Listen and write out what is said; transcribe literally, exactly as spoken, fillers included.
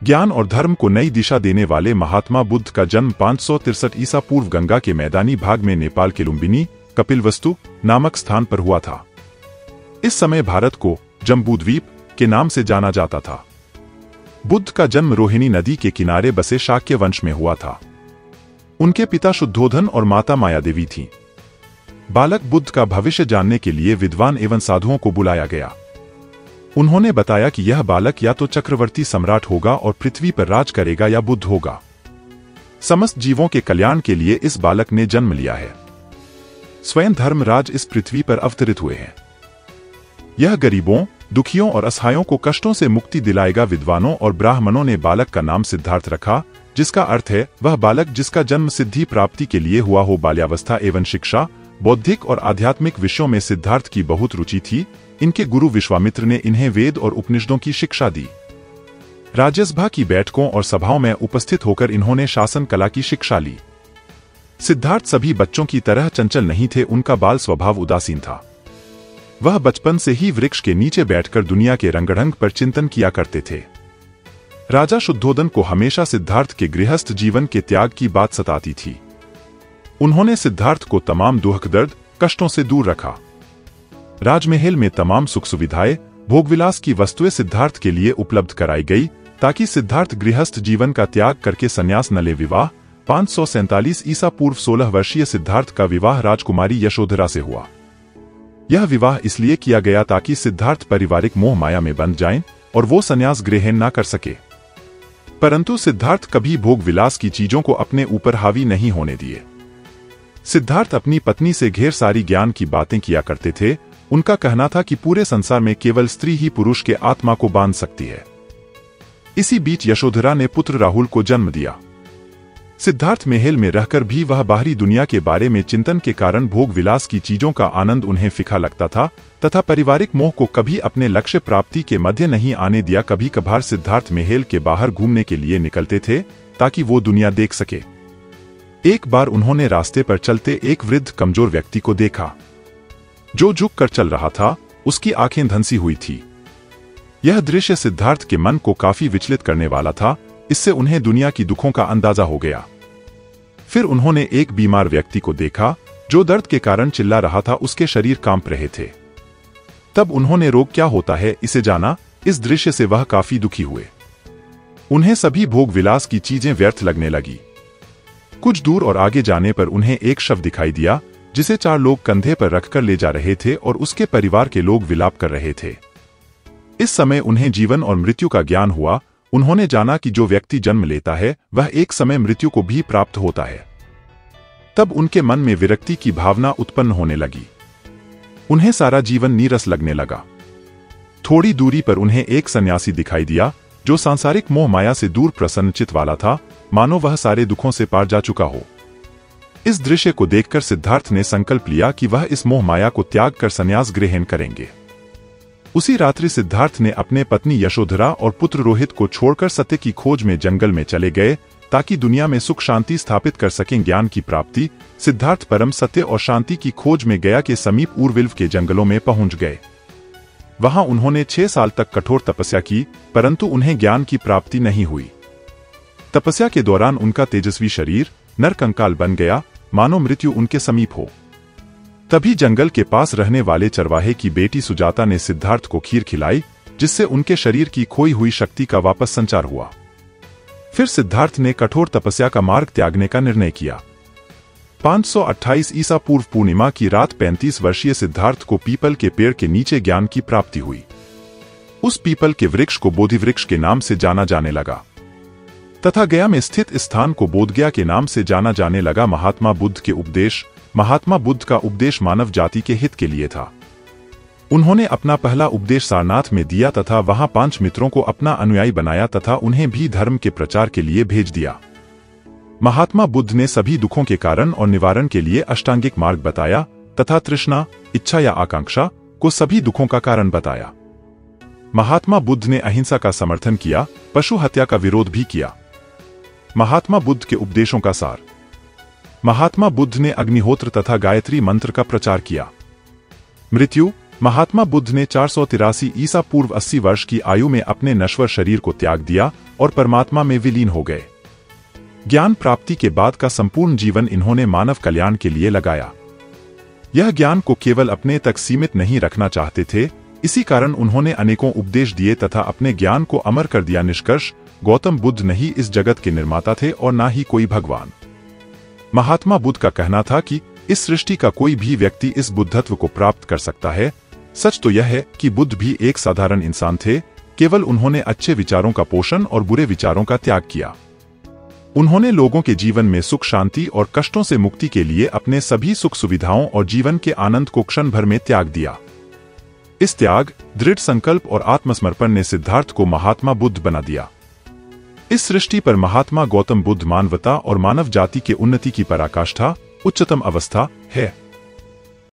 ज्ञान और धर्म को नई दिशा देने वाले महात्मा बुद्ध का जन्म पाँच सौ तिरसठ ईसा पूर्व गंगा के मैदानी भाग में नेपाल के लुम्बिनी कपिलवस्तु नामक स्थान पर हुआ था। इस समय भारत को जम्बूद्वीप के नाम से जाना जाता था। बुद्ध का जन्म रोहिणी नदी के किनारे बसे शाक्य वंश में हुआ था। उनके पिता शुद्धोधन और माता मायादेवी थीं। बालक बुद्ध का भविष्य जानने के लिए विद्वान एवं साधुओं को बुलाया गया। उन्होंने बताया कि यह बालक या तो चक्रवर्ती सम्राट होगा और पृथ्वी पर राज करेगा या बुद्ध होगा। समस्त जीवों के कल्याण के लिए इस बालक ने जन्म लिया है। स्वयं धर्मराज इस पृथ्वी पर अवतरित हुए हैं। यह गरीबों, दुखियों और असहायों को कष्टों से मुक्ति दिलाएगा। विद्वानों और ब्राह्मणों ने बालक का नाम सिद्धार्थ रखा, जिसका अर्थ है वह बालक जिसका जन्म सिद्धि प्राप्ति के लिए हुआ हो। बाल्यावस्था एवं शिक्षा, बौद्धिक और आध्यात्मिक विषयों में सिद्धार्थ की बहुत रुचि थी। इनके गुरु विश्वामित्र ने इन्हें वेद और उपनिषदों की शिक्षा दी। राज्यसभा की बैठकों और सभाओं में उपस्थित होकर इन्होंने शासन कला की शिक्षा ली। सिद्धार्थ सभी बच्चों की तरह चंचल नहीं थे। उनका बाल स्वभाव उदासीन था। वह बचपन से ही वृक्ष के नीचे बैठकर दुनिया के रंगढंग पर चिंतन किया करते थे। राजा शुद्धोधन को हमेशा सिद्धार्थ के गृहस्थ जीवन के त्याग की बात सताती थी। उन्होंने सिद्धार्थ को तमाम दुख दर्द कष्टों से दूर रखा। राजमहल में तमाम सुख सुविधाएं, भोगविलास की वस्तुएं सिद्धार्थ के लिए उपलब्ध कराई गई, ताकि सिद्धार्थ गृहस्थ जीवन का त्याग करके संन्यास न ले। विवाह पाँच सौ सैंतालीस ईसा पूर्व सोलह वर्षीय सिद्धार्थ का विवाह राजकुमारी यशोधरा से हुआ। यह विवाह इसलिए किया गया ताकि सिद्धार्थ पारिवारिक मोह माया में बंध जाएं और वो संन्यास ग्रहण न कर सके। परंतु सिद्धार्थ कभी भोग विलास की चीजों को अपने ऊपर हावी नहीं होने दिए। सिद्धार्थ अपनी पत्नी से ढेर सारी ज्ञान की बातें किया करते थे। उनका कहना था कि पूरे संसार में केवल स्त्री ही पुरुष के आत्मा को बांध सकती है। इसी बीच यशोधरा ने पुत्र राहुल को जन्म दिया। सिद्धार्थ महल में रहकर भी वह बाहरी दुनिया के बारे में चिंतन के कारण भोग विलास की चीजों का आनंद उन्हें फीका लगता था तथा पारिवारिक मोह को कभी अपने लक्ष्य प्राप्ति के मध्य नहीं आने दिया। कभी कभार सिद्धार्थ महल के बाहर घूमने के लिए निकलते थे ताकि वो दुनिया देख सके। एक बार उन्होंने रास्ते पर चलते एक वृद्ध कमजोर व्यक्ति को देखा जो झुक कर चल रहा था। उसकी आंखें धंसी हुई थी। यह दृश्य सिद्धार्थ के मन को काफी विचलित करने वाला था। इससे उन्हें दुनिया की दुखों का अंदाजा हो गया। फिर उन्होंने एक बीमार व्यक्ति को देखा जो दर्द के कारण चिल्ला रहा था। उसके शरीर कांप रहे थे। तब उन्होंने रोग क्या होता है इसे जाना। इस दृश्य से वह काफी दुखी हुए। उन्हें सभी भोग विलास की चीजें व्यर्थ लगने लगी। कुछ दूर और आगे जाने पर उन्हें एक शव दिखाई दिया जिसे चार लोग कंधे पर रखकर ले जा रहे थे और उसके परिवार के लोग विलाप कर रहे थे। इस समय उन्हें जीवन और मृत्यु का ज्ञान हुआ। उन्होंने जाना कि जो व्यक्ति जन्म लेता है वह एक समय मृत्यु को भी प्राप्त होता है। तब उनके मन में विरक्ति की भावना उत्पन्न होने लगी। उन्हें सारा जीवन नीरस लगने लगा। थोड़ी दूरी पर उन्हें एक सन्यासी दिखाई दिया जो सांसारिक मोह माया से दूर प्रसन्नचित वाला था, मानो वह सारे दुखों से पार जा चुका हो। इस दृश्य को देखकर सिद्धार्थ ने संकल्प लिया कि वह इस मोह माया को त्याग कर संन्यास ग्रहण करेंगे। उसी रात्रि सिद्धार्थ ने अपने पत्नी यशोधरा और पुत्र रोहित को छोड़कर सत्य की खोज में जंगल में चले गए ताकि दुनिया में सुख शांति स्थापित कर सकें। ज्ञान की प्राप्ति। सिद्धार्थ परम सत्य और शांति की खोज में गया के समीप उर्विल्व के जंगलों में पहुंच गए। वहां उन्होंने छह साल तक कठोर तपस्या की, परंतु उन्हें ज्ञान की प्राप्ति नहीं हुई। तपस्या के दौरान उनका तेजस्वी शरीर नरकंकाल बन गया, मानो मृत्यु उनके समीप हो। तभी जंगल के पास रहने वाले चरवाहे की बेटी सुजाता ने सिद्धार्थ को खीर खिलाई, जिससे उनके शरीर की खोई हुई शक्ति का वापस संचार हुआ। फिर सिद्धार्थ ने कठोर तपस्या का मार्ग त्यागने का निर्णय किया। पाँच सौ अट्ठाईस ईसा पूर्व पूर्णिमा की रात पैंतीस वर्षीय सिद्धार्थ को पीपल के पेड़ के नीचे ज्ञान की प्राप्ति हुई। उस पीपल के वृक्ष को बोधि वृक्ष के नाम से जाना जाने लगा तथा गया में स्थित स्थान को बोधगया के नाम से जाना जाने लगा। महात्मा बुद्ध के उपदेश। महात्मा बुद्ध का उपदेश मानव जाति के हित के लिए था। उन्होंने अपना पहला उपदेश सारनाथ में दिया तथा वहां पांच मित्रों को अपना अनुयायी बनाया तथा उन्हें भी धर्म के प्रचार के लिए भेज दिया। महात्मा बुद्ध ने सभी दुखों के कारण और निवारण के लिए अष्टांगिक मार्ग बताया तथा तृष्णा, इच्छा या आकांक्षा को सभी दुखों का कारण बताया। महात्मा बुद्ध ने अहिंसा का समर्थन किया, पशु हत्या का विरोध भी किया। महात्मा बुद्ध के उपदेशों का सार। महात्मा बुद्ध ने अग्निहोत्र तथा गायत्री मंत्र का प्रचार किया। मृत्यु, महात्मा बुद्ध ने चार सौ तिरासी ईसा पूर्व अस्सी वर्ष की आयु में अपने नश्वर शरीर को त्याग दिया और परमात्मा में विलीन हो गए। ज्ञान प्राप्ति के बाद का संपूर्ण जीवन इन्होंने मानव कल्याण के लिए लगाया। यह ज्ञान को केवल अपने तक सीमित नहीं रखना चाहते थे, इसी कारण उन्होंने अनेकों उपदेश दिए तथा अपने ज्ञान को अमर कर दिया। निष्कर्ष, गौतम बुद्ध नहीं इस जगत के निर्माता थे और ना ही कोई भगवान। महात्मा बुद्ध का कहना था कि इस सृष्टि का कोई भी व्यक्ति इस बुद्धत्व को प्राप्त कर सकता है। सच तो यह है कि बुद्ध भी एक साधारण इंसान थे, केवल उन्होंने अच्छे विचारों का पोषण और बुरे विचारों का त्याग किया। उन्होंने लोगों के जीवन में सुख शांति और कष्टों से मुक्ति के लिए अपने सभी सुख सुविधाओं और जीवन के आनंद को क्षण भर में त्याग दिया। इस त्याग, दृढ़ संकल्प और आत्मसमर्पण ने सिद्धार्थ को महात्मा बुद्ध बना दिया। इस सृष्टि पर महात्मा गौतम बुद्ध मानवता और मानव जाति के उन्नति की पराकाष्ठा, उच्चतम अवस्था है।